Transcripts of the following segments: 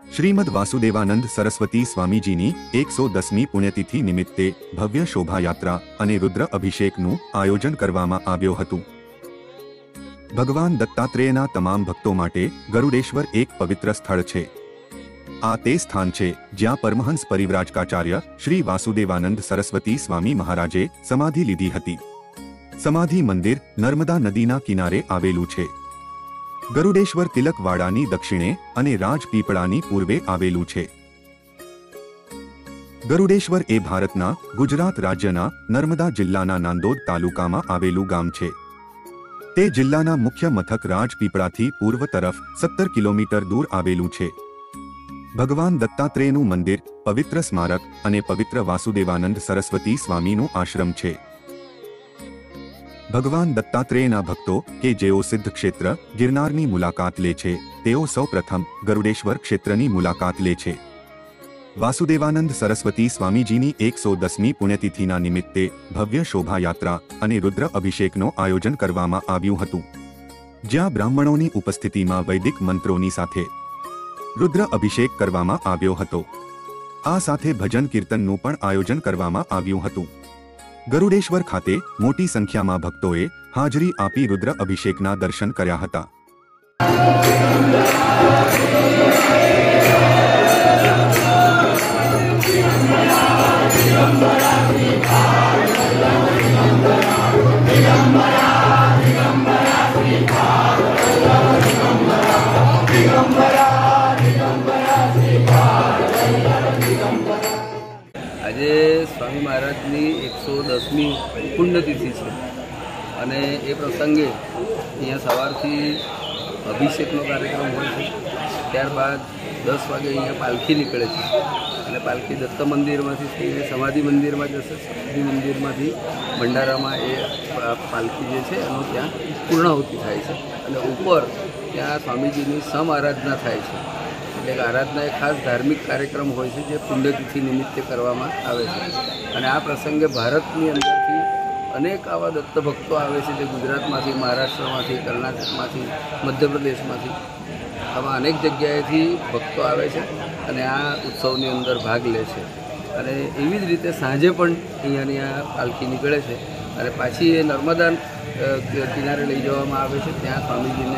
શ્રીમદ વાસુદેવાનંદ સરસ્વતી સ્વામીજીની 110મી પુણ્યતિથિ નિમિત્તે ભવ્ય શોભાયાત્રા અને રુદ્ર અભિષેકનું આયોજન કરવામાં આવ્યું હતું। ભગવાન દત્તાત્રેયના તમામ ભક્તો માટે ગરુડેશ્વર એક પવિત્ર સ્થળ છે। આ તે સ્થાન છે જ્યાં પરમહંસ પરિવ્રાજકાચાર્ય શ્રી વાસુદેવાનંદ સરસ્વતી સ્વામી મહારાજે સમાધિ લીધી હતી। સમાધિ મંદિર નર્મદા નદીના કિનારે આવેલું છે। ગરુડેશ્વર તિલકવાડાની દક્ષિણે અને રાજપીપળાની પૂર્વે આવેલું છે। ગરુડેશ્વર એ ભારતના ગુજરાત રાજ્યના નર્મદા જિલ્લાના નાંદોદ તાલુકામાં આવેલું ગામ છે। તે જિલ્લાના મુખ્ય મથક રાજપીપળાથી પૂર્વ તરફ 17 કિલોમીટર દૂર આવેલું છે। ભગવાન દત્તાત્રેયનું મંદિર, પવિત્ર સ્મારક અને પવિત્ર વાસુદેવાનંદ સરસ્વતી સ્વામીનું આશ્રમ છે। ભગવાન દત્તાત્રેયના ભક્તો કે જેઓ સિદ્ધ ક્ષેત્ર ગિરનારની મુલાકાત લે છે તેઓ સૌપ્રથમ ગરુડેશ્વર ક્ષેત્રની મુલાકાત લે છે। વાસુદેવાનંદ સરસ્વતી સ્વામીજીની 110મી પુણ્યતિથિના નિમિત્તે ભવ્ય શોભાયાત્રા અને રુદ્ર અભિષેકનું આયોજન કરવામાં આવ્યું હતું, જ્યાં બ્રાહ્મણોની ઉપસ્થિતિમાં વૈદિક મંત્રોની સાથે રુદ્ર અભિષેક કરવામાં આવ્યો હતો। આ સાથે ભજન કીર્તનનું પણ આયોજન કરવામાં આવ્યું હતું। ગરુડેશ્વર ખાતે મોટી સંખ્યામાં ભક્તોએ હાજરી આપી રુદ્ર અભિષેકના દર્શન કર્યા હતા। આજે સ્વામી મહારાજની 110મી પુણ્યતિથિ છે અને એ પ્રસંગે અહીંયા સવારથી અભિષેકનો કાર્યક્રમ હોય છે। ત્યારબાદ 10 વાગે અહીંયા પાલખી નીકળે છે અને પાલખી દત્ત મંદિરમાંથી થઈને સમાધિ મંદિરમાં જશે। સમાધિ મંદિરમાંથી ભંડારામાં એ પાલખી જે છે એનો ત્યાં પૂર્ણાહુતિ થાય છે અને ઉપર ત્યાં સ્વામીજીની સમ આરાધના થાય છે। એટલે આરાધના એ ખાસ ધાર્મિક કાર્યક્રમ હોય છે જે પુણ્યતિથિ નિમિત્તે કરવામાં આવે છે અને આ પ્રસંગે ભારતની અંદરથી અનેક આવા દત્ત ભક્તો આવે છે જે ગુજરાતમાંથી, મહારાષ્ટ્રમાંથી, કર્ણાટકમાંથી, મધ્યપ્રદેશમાંથી આવા અનેક જગ્યાએથી ભક્તો આવે છે અને આ ઉત્સવની અંદર ભાગ લે છે। અને એવી જ રીતે સાંજે પણ અહીંયાની આ પાલખી નીકળે છે અને પાછી એ નર્મદા કિનારે લઈ જવામાં આવે છે। ત્યાં સ્વામીજીને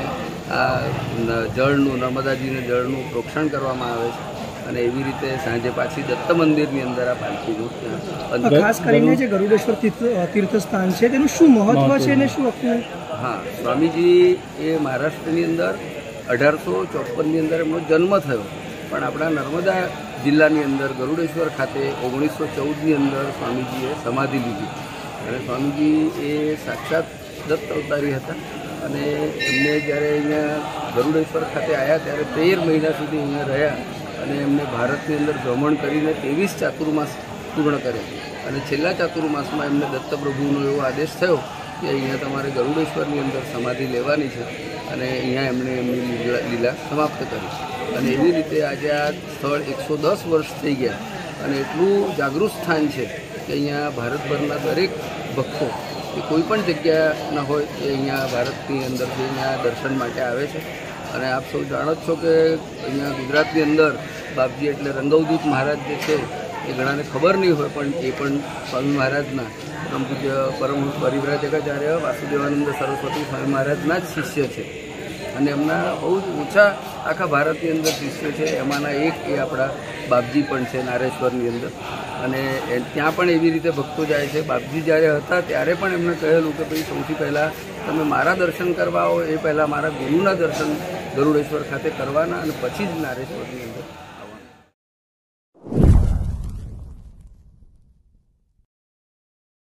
આ જળનું, નર્મદાજીને જળનું પ્રોક્ષણ કરવામાં આવે છે અને એવી રીતે સાંજે પાછી દત્ત મંદિરની અંદર આ પાલખીનું ત્યાં ખાસ કરીને જે ગરુડેશ્વર તીર્થસ્થાન છે તેનું શું મહત્વ છે અને શું? હા, સ્વામીજી એ મહારાષ્ટ્રની અંદર 1854ની અંદર એમનો જન્મ થયો, પણ આપણા નર્મદા જિલ્લાની અંદર ગરુડેશ્વર ખાતે 1914ની અંદર સ્વામીજીએ સમાધિ લીધી અને સ્વામીજી એ સાક્ષાત દત્ત અવતારી હતા અને એમને જ્યારે અહીંયા ગરુડેશ્વર ખાતે આવ્યા ત્યારે 13 મહિના સુધી અહીંયા રહ્યા અને એમને ભારતની અંદર ભ્રમણ કરીને 23 ચાતુર્માસ પૂર્ણ કર્યા અને છેલ્લા ચાતુર્માસમાં એમને દત્તપ્રભુનો એવો આદેશ થયો કે અહીંયા તમારે ગરુડેશ્વરની અંદર સમાધિ લેવાની છે અને અહીંયા એમણે એમની લીલા સમાપ્ત કરી અને એવી રીતે આજે આ સ્થળ 110 વર્ષ થઈ ગયા અને એટલું જાગૃત સ્થાન છે કે અહીંયા ભારતભરના દરેક ભક્તો એ કોઈ પણ જગ્યાના હોય એ અહીંયા ભારતની અંદરથી અહીંયા દર્શન માટે આવે છે। અને આપ સૌ જાણો જ છો કે અહીંયા ગુજરાતની અંદર બાપજી એટલે રંગવદૂત મહારાજ જે છે એ ઘણાને ખબર નહીં હોય, પણ એ પણ સ્વામી મહારાજના પરમ પૂજ્ય પરમહંસ પરિવ્રાજકાચાર્ય વાસુદેવાનંદ સરસ્વતી સ્વામી મહારાજના જ શિષ્ય છે અને એમના બહુ જ ઓછા આખા ભારતની અંદર શિષ્ય છે, એમાંના એક એ આપણા બાપજી પણ છે નારેશ્વરની અંદર અને ત્યાં પણ એવી રીતે ભક્તો જાય છે। બાપજી જ્યારે હતા ત્યારે પણ એમણે કહેલું કે ભાઈ સૌથી પહેલાં તમે મારા દર્શન કરવા આવો એ પહેલાં મારા ગુરુના દર્શન ગરુડેશ્વર ખાતે કરવાના અને પછી જ નારેશ્વરની અંદર